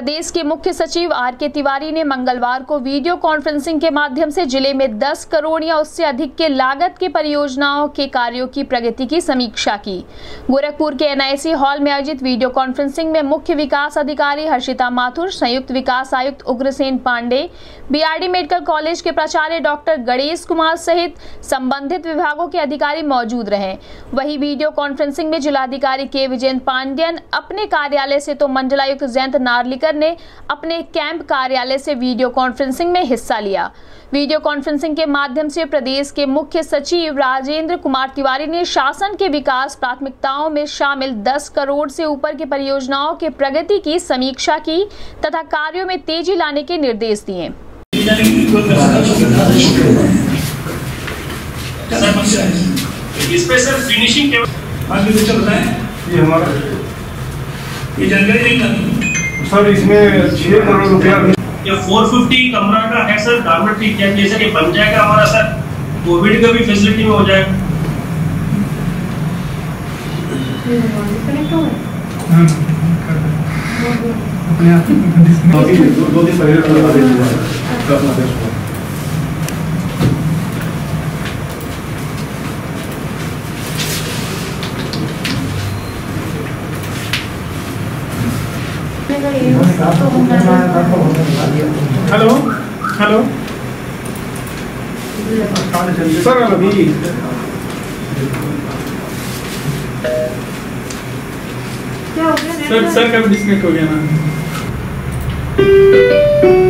प्रदेश के मुख्य सचिव आर.के. तिवारी ने मंगलवार को वीडियो कॉन्फ्रेंसिंग के माध्यम से जिले में 10 करोड़ या उससे अधिक के लागत के परियोजनाओं के कार्यों की प्रगति की समीक्षा की। गोरखपुर के NIC हॉल में आयोजित वीडियो कॉन्फ्रेंसिंग में मुख्य विकास अधिकारी हर्षिता माथुर, संयुक्त विकास आयुक्त Ugrasen Pandey, BRD medical college के प्राचार्य डॉक्टर गणेश कुमार सहित संबंधित विभागों के अधिकारी मौजूद रहे। वहीं वीडियो कॉन्फ्रेंसिंग में जिलाधिकारी के विजयेंद्र पांड्यन अपने कार्यालय से तो मंडलायुक्त जयंत नार्लिकर ने अपने कैंप कार्यालय से वीडियो कॉन्फ्रेंसिंग में हिस्सा लिया। वीडियो कॉन्फ्रेंसिंग के माध्यम से प्रदेश के मुख्य सचिव राजेंद्र कुमार तिवारी ने शासन के विकास प्राथमिकताओं में शामिल 10 करोड़ से ऊपर की परियोजनाओं के प्रगति की समीक्षा की तथा कार्यों में तेजी लाने के निर्देश दिए। फिनिशिंग ये जानकारी नहीं सर, इसमें 6 करोड़ रुपया ये 450 कमरा का है सर। डॉर्मेट्री क्या जैसे कि बन जाएगा हमारा सर, कोविड का भी फैसिलिटी में हो जाएगा। अपने आप दो दिन पहले हेलो हेलो सर, अभी क्या हो गया? सर कब डिस्कनेक्ट हो गया ना।